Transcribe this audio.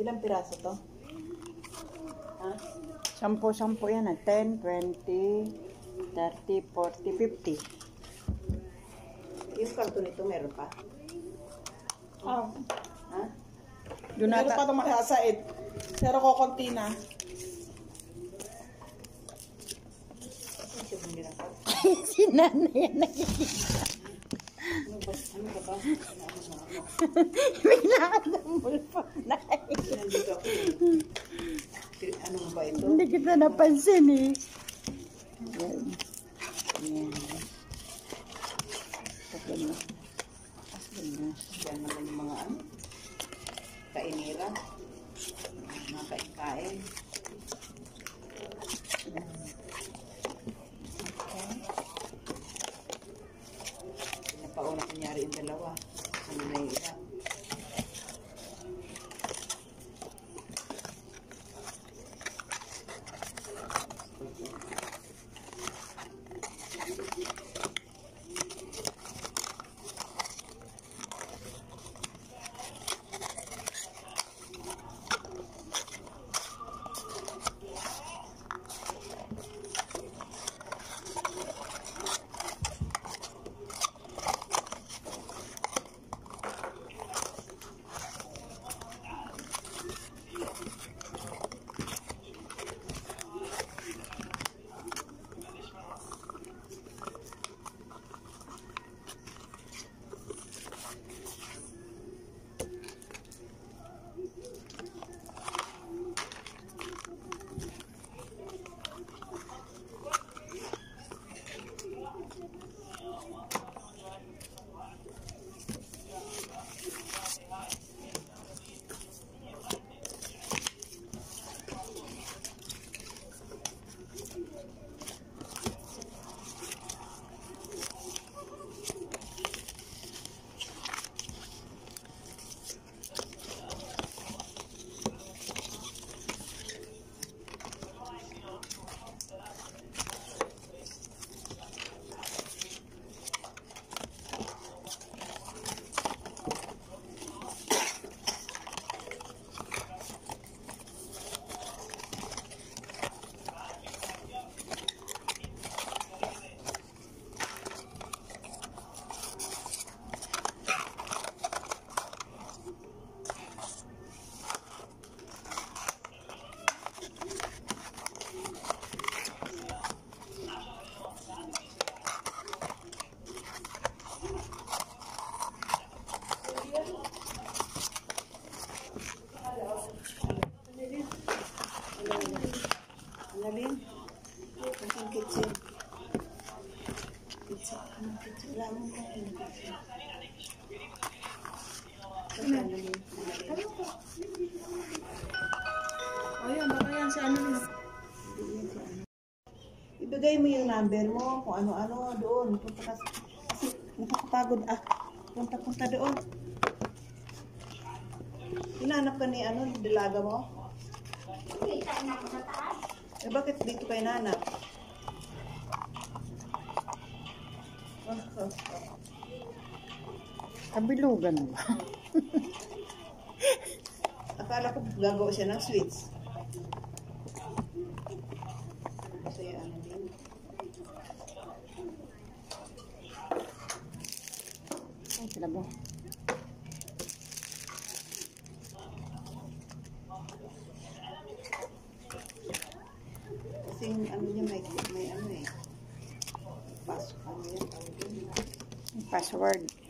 Ilang piraso to? Ha? 10 yan ah. 10, 20, 30, 40, 50. Yung karton nito meron pa? Ah. Ha? Meron pa itong masasaid. Pero kukunti na. Si nanay yan nakikita. Ano ba ba? Pinakadambol pa na. Nandito ako. Ano ba ito? Hindi kita napansin eh. Yan. Yan. Yan. Yan naman yung mga ano. Kainira. Mga kain-kain. Napauna kunyari yung dalawa. Ano na yung isa? Nalin? Ang kitchen. Pizza. Anong kitchen? Wala mong kain. Ayan, baka yan si ano. Ibigay mo yung number mo, kung ano-ano doon. Punta ka, kasi nakakapagod. Punta doon. Hinanap ka ni ano, dilaga mo? Eh, bakit dito kayo nanap? Kabilugan mo. Akala ko gagawa siya ng sweets. Kasi ano din. Ay, sila ba? Kasi ano niya may ano eh. Ano yan? Password.